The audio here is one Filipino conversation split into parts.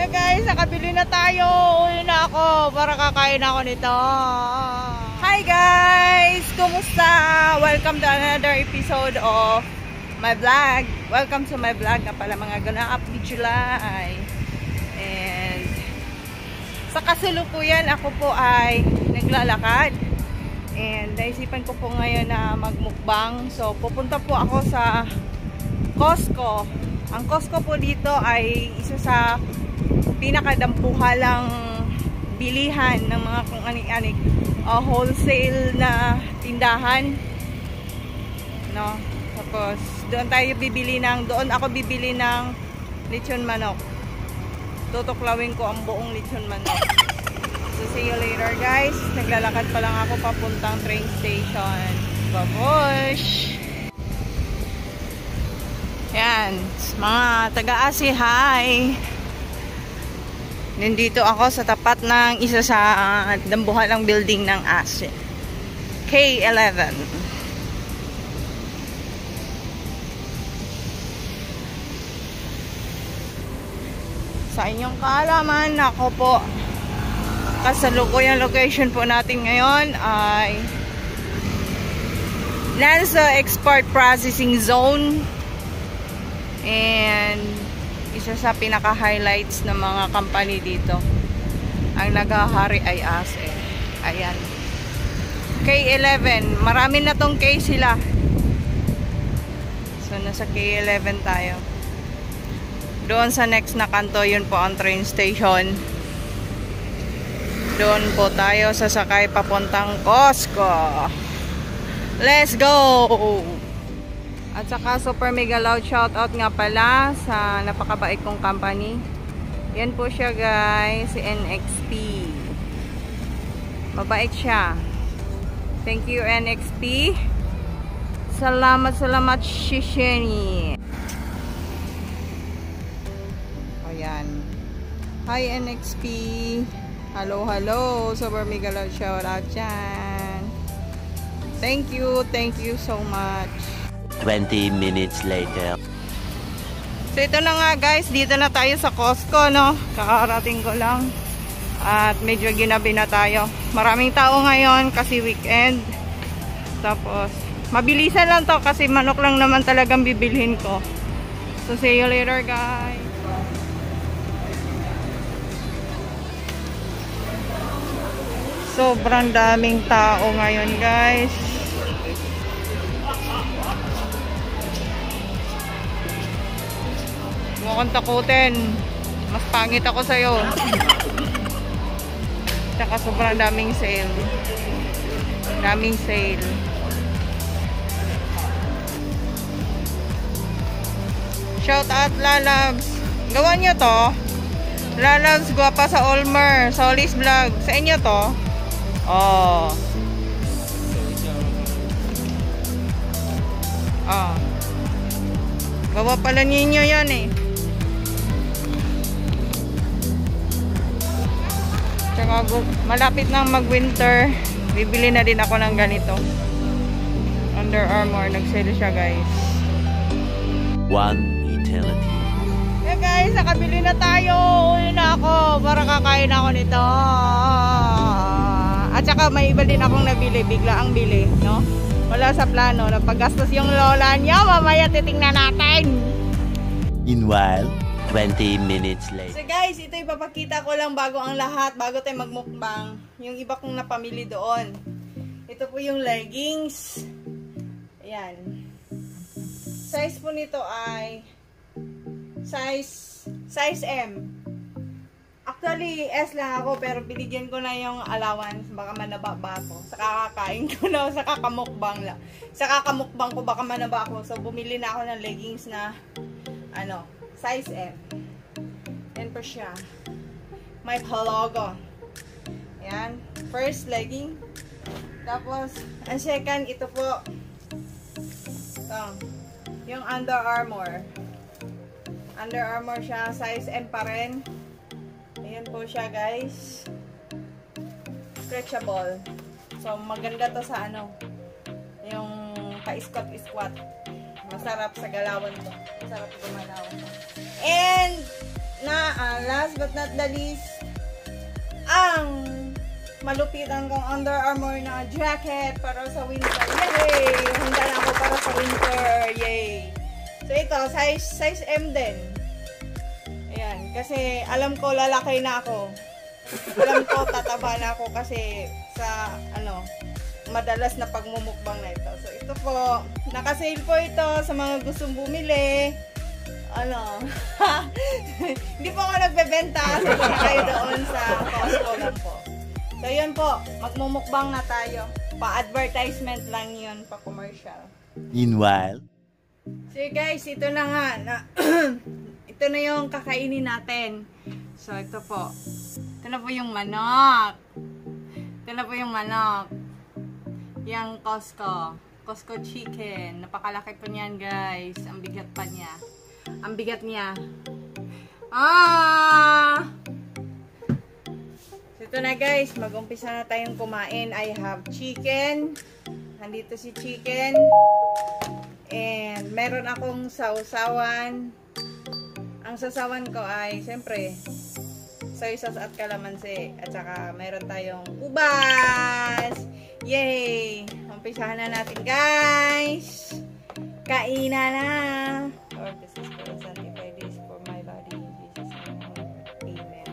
Guys, nakabili na tayo. Uwi na ako para kakain ako nito. Hi guys! Kumusta? Welcome to another episode of my vlog. Welcome to my vlog na pala mga ganap ni July. And sa kasalukuyan ako po ay naglalakad. And naisipan ko po ngayon na magmukbang. So pupunta po ako sa Costco. Ang Costco po dito ay isa sa pinakadampuhalang bilihan ng mga kung anik-anik wholesale na tindahan, no? Tapos doon ako bibili ng lechon manok. Tutuklawin ko ang buong lechon manok. So see you later guys. Naglalakad pa lang ako papuntang train station. Babush! Yan, mga taga-Asi, hi! Nandito ako sa tapat ng isa sa dambuhalang building ng Asi. K11. Sa inyong kaalaman, ako po, kasalukuyang location po natin ngayon ay Lanza Export Processing Zone. And isa sa pinaka-highlights ng mga company dito, ang naghahari ay Asi. Ayan. K11. Marami na tong K sila. So, nasa K11 tayo. Doon sa next na kanto, yun po ang train station. Doon po tayo sasakay papuntang Costco. Let's go! At saka super mega loud shoutout nga pala sa napakabait kong company. Yan po siya guys, si NXP. Mabait siya. Thank you NXP. Salamat shisheni. Ayan. Hi NXP. Hello. Super mega loud shoutout dyan. Thank you so much. 20 minutes later. So ito na nga guys, dito na tayo sa Costco, no? Kakarating ko lang. At medyo ginabi na tayo. Maraming tao ngayon kasi weekend. Tapos, mabilisan lang to kasi manok lang naman talagang bibilhin ko. So see you later guys. Sobrang daming tao ngayon guys. Huwag kang takutin. Mas pangit ako sa'yo. Tsaka sobrang daming sale. Daming sale. Shout out Lalabs. Gawa nyo to. Lalabs, guwapa sa Olmer. Solis Vlog. Sa inyo to. Oh. Oh. Gawa pala ninyo yan eh. Tsaka malapit na mag-winter, bibili na din ako ng ganito. Under Armour, nag-sale siya guys. One eternity. Yeah guys, nakabili na tayo. Uwi na ako para kakain ako nito. At saka may iba din akong nabili, bigla ang bili, no? Wala sa plano, napaggastos yung lola niya. Mamaya titingnan natin. Meanwhile, 20 minutes later. So guys, ito ipapakita ko lang bago ang lahat, bago tayo magmukbang, yung iba kong napamili doon. Ito po yung leggings. Ayan. Size po nito ay size M. Actually, S lang ako, pero binigyan ko na yung allowance, baka manaba ako. Sa kakakain ko na, sa kakamukbang lang. Sa kakamukbang ko, baka manaba ako. So, bumili na ako ng leggings na, size M. Yan po siya. May logo. Yan. First, legging. Tapos, ang second, ito po. Ito. Yung Under Armour. Under Armour siya. Size M pa rin. Ayan po siya, guys. Stretchable. So, maganda to sa yung pa-squat-squat. Masarap sa galawan ko. Masarap gumalaw. And, last but not the least, ang malupitan kong Under Armour na jacket para sa winter. Yay! Handa na ako para sa winter. Yay! So, ito, size M din. Ayan, kasi alam ko lalaki na ako. Alam ko tataba na ako kasi sa, madalas na pagmumukbang na ito. So, ito po, naka-sale po ito sa mga gustong bumili. Hindi po ako nagbebenta kasi na kayo doon sa Costco lang po. So, yun po, magmumukbang na tayo. Pa-advertisement lang yun, pa-commercial. Meanwhile. So, guys, ito na nga. Ito na yung kakainin natin. So, ito po. Ito na po yung manok. Ito na po yung manok. Yung Costco chicken. Napakalaki po niyan, guys. Ang bigat pa niya. Ang bigat niya. So, ito na, guys. Mag-umpisa na tayong kumain. I have chicken. Nandito si chicken. And meron akong sausawan. Ang sausawan ko ay, siyempre, soy sauce at kalamansi. At saka, meron tayong ubas. Yay! Umpisahan na natin, guys. Kainan na. Lord, this is for sanctify this for my body. Jesus name. Amen.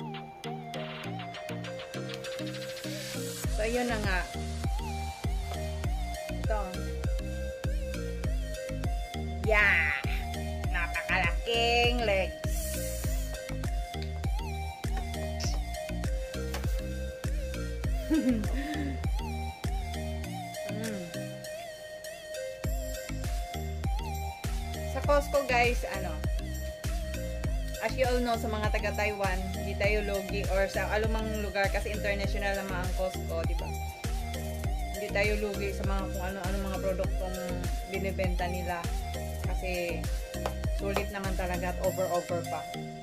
So, yun na nga. Ito. Yeah! Napakalaking legs. Sa Costco, guys, as you all know, sa mga taga-Taiwan, hindi tayo logi, or sa alumang lugar, kasi international naman ang Costco, di ba? Hindi tayo lugi sa mga kung ano-ano mga produktong binibenta nila. Kasi sulit naman talaga at over pa.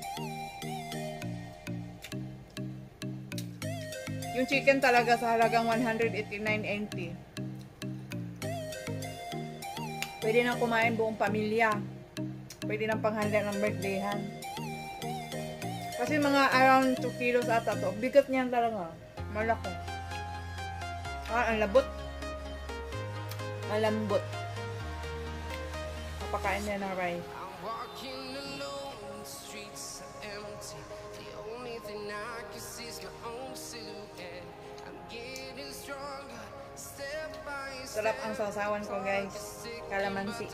Yung chicken talaga sa halagang 189.90. Pwede nang kumain buong pamilya. Pwede nang panghanda ng birthdayhan. Kasi mga around 2 kilos ata to. Bigat niyan talaga. Malaki. Ang labot. Ang lambot. Napakain niya ng rice. Sarap ang sausawan ko, guys. Kalamansi.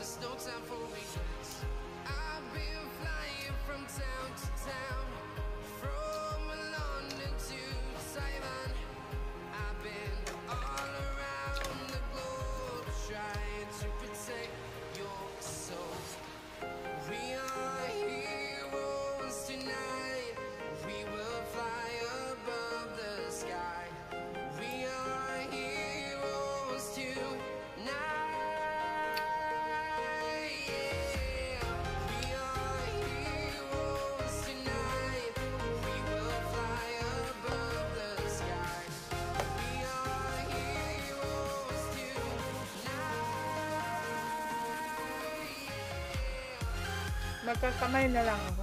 Magkakamay na lang ako.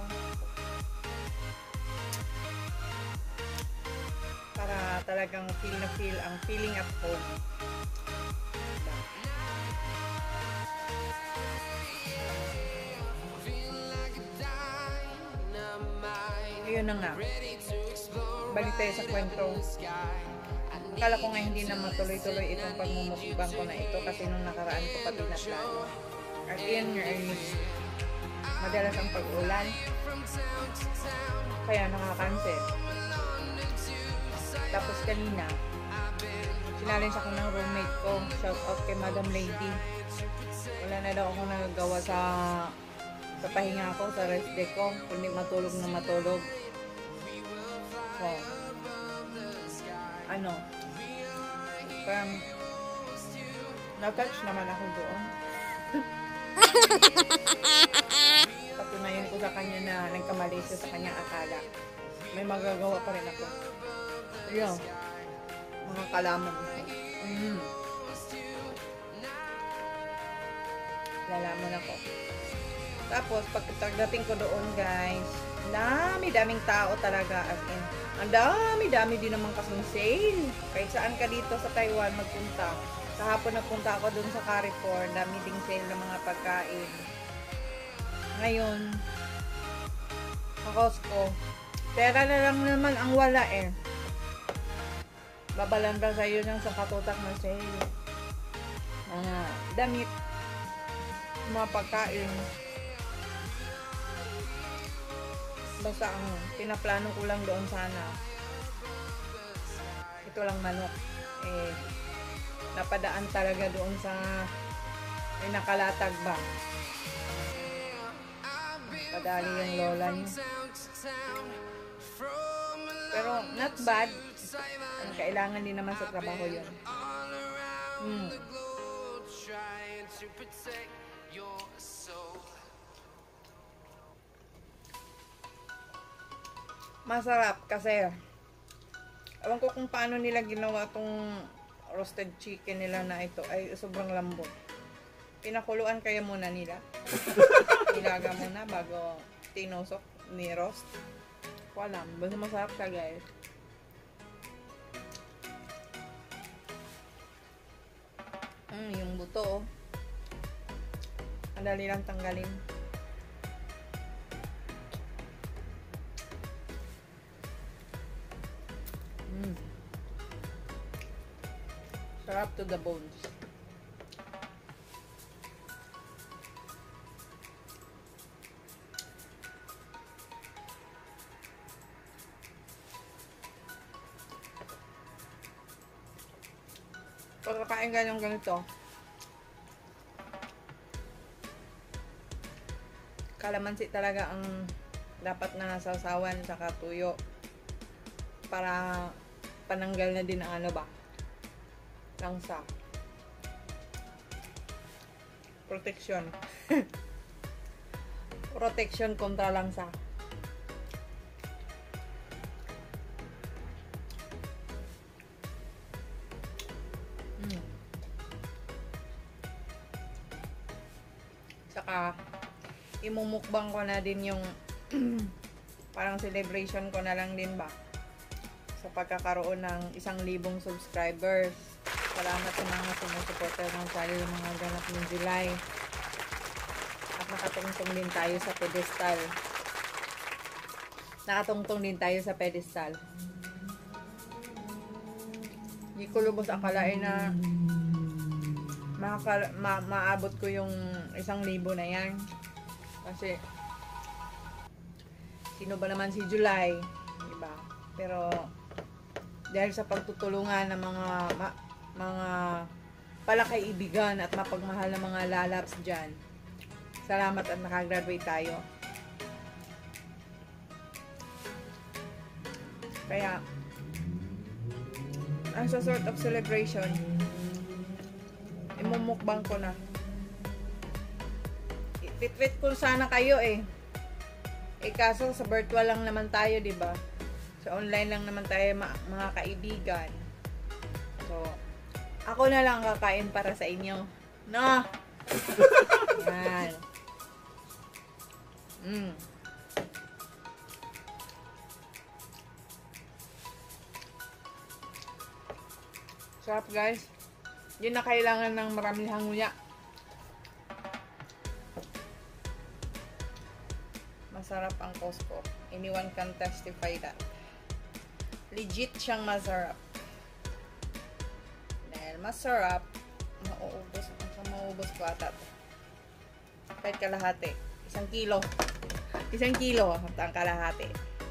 Para talagang feel na feel ang feeling at home. Ayun na nga. Balik tayo sa kwento. Akala ko nga hindi na matuloy-tuloy itong pagmumukbang ko na ito kasi nung nakaraan ko pa tinatlo. At yun nga ay madalas ang pag-ulan. Kaya nakakancel. Tapos kanina, challenge ako ng roommate ko. Shout out kay Madam Lady. Wala na daw ako nagagawa sa pahinga ko, sa rest day ko. Kundi matulog na matulog. So, parang na-touch naman ako doon. Patunayan ko sa kanya na nagkamali siya sa kanyang akala. May magagawa pa rin ako. Ayun. Mga kalaman ko. Lalamon ako. Tapos, pagdating ko doon, guys, daming tao talaga. As in, ang dami din naman kasing sale. Kahit saan ka dito sa Taiwan magpunta. Kahapon nagpunta ako doon sa Carrefour. Dami ding sale ng mga pagkain. Ngayon, sa Costco, pera na lang naman ang wala eh. Babalanda sa'yo ng sa katutak na sale. Damit, mga pagkain. Basta ang pinaplano ko lang doon sana, ito lang manok. Napadaan talaga doon sa nakalatag ba. Padali yung lola niya. Pero not bad. Ang kailangan din naman sa trabaho yun. Masarap kasi ewan ko kung paano nila ginawa tong roasted chicken nila na ito ay sobrang lambot. Pinakuluan kaya muna nila. Nilaga muna bago tinusok ni roast. Wala, basta masarap siya guys. Yung buto, ang dali lang tanggalin. Sarap to the bones. Pagkakain ka ng ganito, kalamansi talaga ang dapat na sasawan saka tuyo para pananggal na din ang ano ba, langsa. Protection. Protection kontra langsa. Saka imumukbang ko na din yung parang celebration ko na lang din ba sa pagkakaroon ng 1,000 subscribers. Salamat sa mga sumusuporter ng channel ng mga ganap ng July. At nakatungtong din tayo sa pedestal. Nakatungtong din tayo sa pedestal. Hindi ko lubos akalain na maabot ko yung 1,000 na yan. Kasi sino ba naman si July, diba? Pero dahil sa pagtutulungan ng mga palakaibigan at mapagmahal ng mga lalaps dyan, salamat at nakagraduate tayo. Kaya as a sort of celebration, imumukbang ko na. I-treat ko sana kayo eh. Kaso sa virtual lang naman tayo, diba? So online lang naman tayo mga kaibigan. So ako na lang kakain para sa inyo. No? Yan. Sarap guys. Hindi na kailangan ng maraming hanguya. Masarap ang Costco. Anyone can testify that. Legit siyang masarap. Dahil masarap, mauubos ko ata. Kahit kalahati. 1 kilo. 1 kilo at ang kalahati.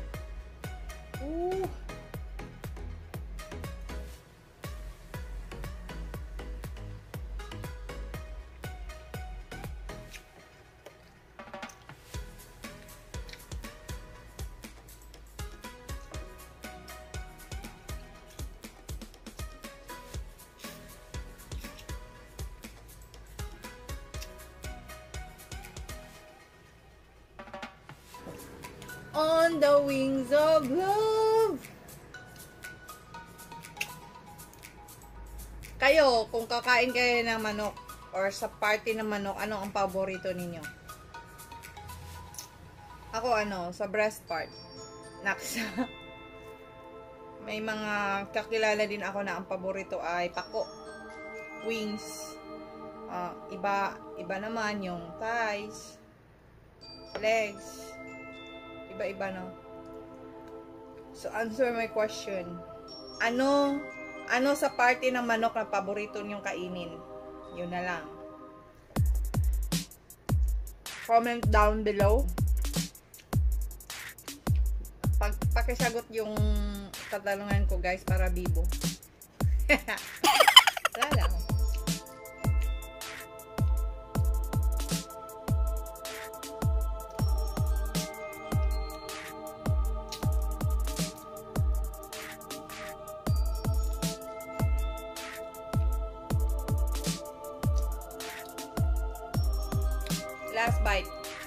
On the wings of love. Kayo, kung kakain kayo ng manok or sa party ng manok, ano ang paborito ninyo? Ako sa breast part. Naksa. May mga kakilala din ako na ang paborito ay pako, wings. Iba naman yung thighs, legs. Iba-iba, no? So, answer my question. Ano sa party ng manok na paborito niyong kainin? Yun na lang. Comment down below. Pakisagot yung katanungan ko, guys, para bibo. Wala lang. Last bite.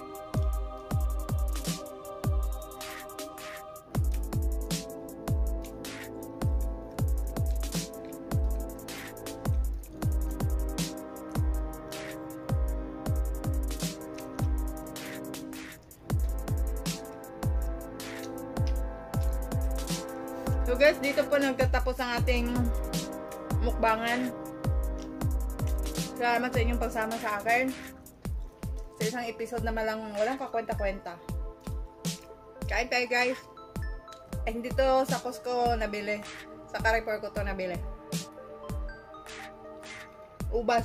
So guys, dito po nagtatapos ang ating mukbangan. Salamat sa inyong pagsama sa akin. Sa isang episode naman lang, walang kakwenta-kwenta. Kain tayo, guys. Hindi to sa Costco nabili. Sa Carrefour ko to nabili. Ubas.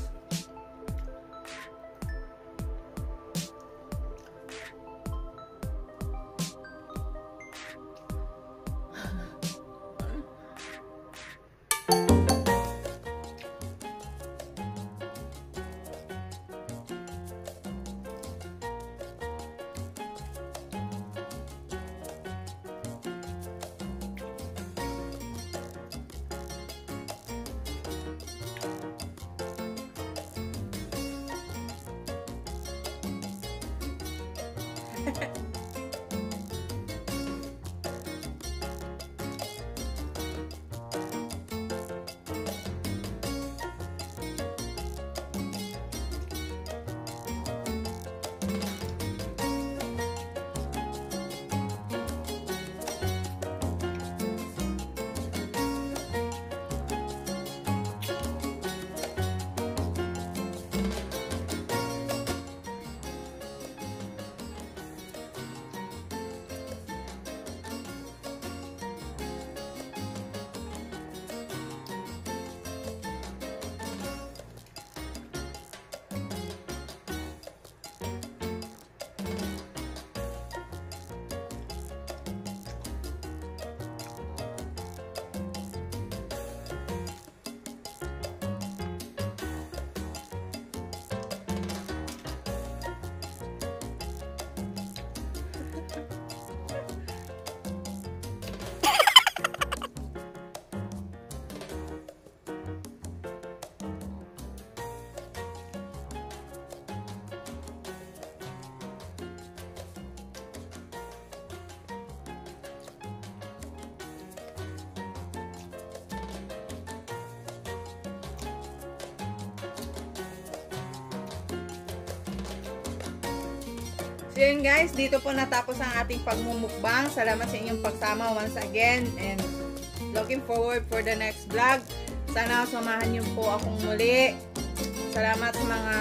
So yun guys, dito po natapos ang ating pagmumukbang. Salamat sa inyong pagsama once again and looking forward for the next vlog. Sana samahan niyo po akong muli. Salamat sa mga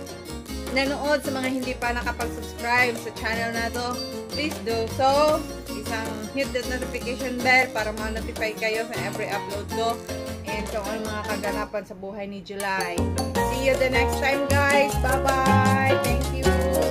nanood, sa mga hindi pa nakapag-subscribe sa channel na to. Please do so. Hit that notification bell para ma-notify kayo sa every upload ko and kung ano mga kaganapan sa buhay ni July. See you the next time guys. Bye-bye. Thank you.